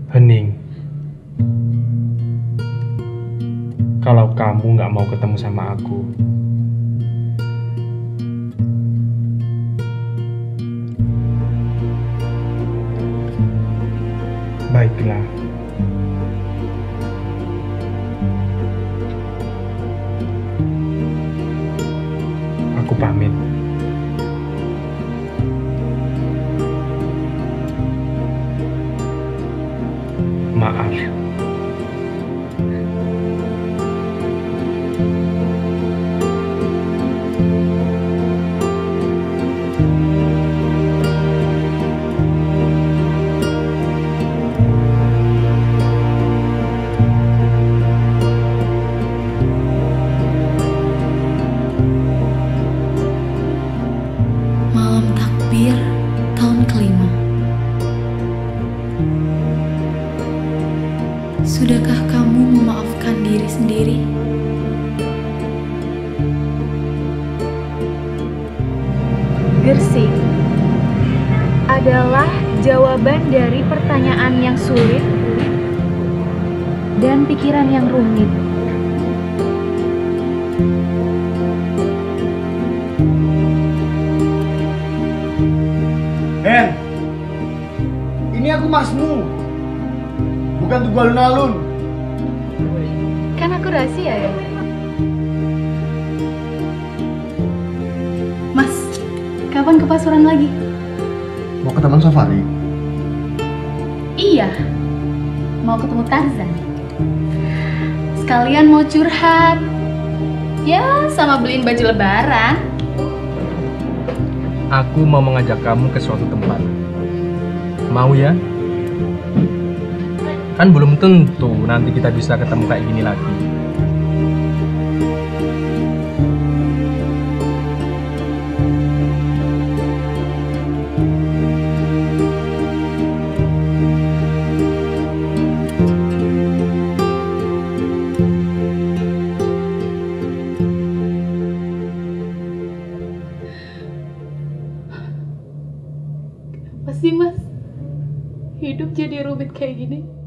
Hening, kalau kamu nggak mau ketemu sama aku, baiklah. Aku pamit. Maaf. Malam takbir tahun kelima. Sudahkah kamu memaafkan diri sendiri? Gersik adalah jawaban dari pertanyaan yang sulit dan pikiran yang rumit. Hen, ini aku masmu, bukan tugu alun-alun. Kan aku rahasia ya. Mas, kapan ke Pasuruan lagi? Mau ke Taman Safari? Iya, mau ketemu Tarzan. Sekalian mau curhat. Ya, sama beliin baju lebaran. Aku mau mengajak kamu ke suatu tempat. Mau ya? Kan belum tentu nanti kita bisa ketemu kayak gini lagi. Pasti mas, hidup jadi rumit kayak gini.